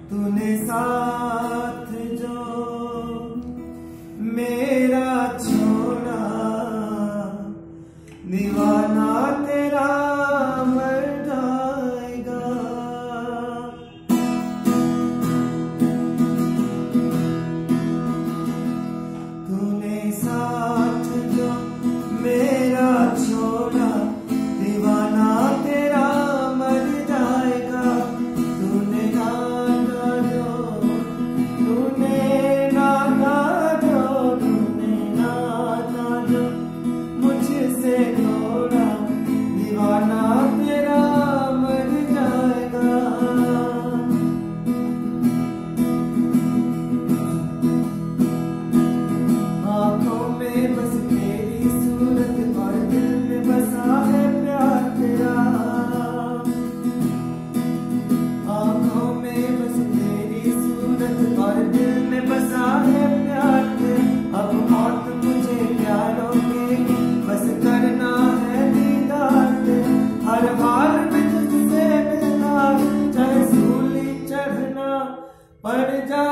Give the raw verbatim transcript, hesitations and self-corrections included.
तूने साथ जो मेरा छोड़ा, दीवाना तेरा मर जाएगा। तूने साथ जो मेरा छोड़ा, दीवाना तेरा मर जाएगा। तूने नाता जो तूने नाता जो तूने नाता जो मुझसे तोड़ा, दीवाना तेरा मर जाएगा। आँखों में बस तेरी सूरत और दिल में बसा है प्यार तेरा। आँखों में बस तेरी सूरत और दिल में बसा है प्यार तेरा। अब मौत मुझे क्या रोकेगी, बस करना है दीदार तेरा। हर हाल में तुझसे मिलना, चाहे सूली चढ़ना पड़ जा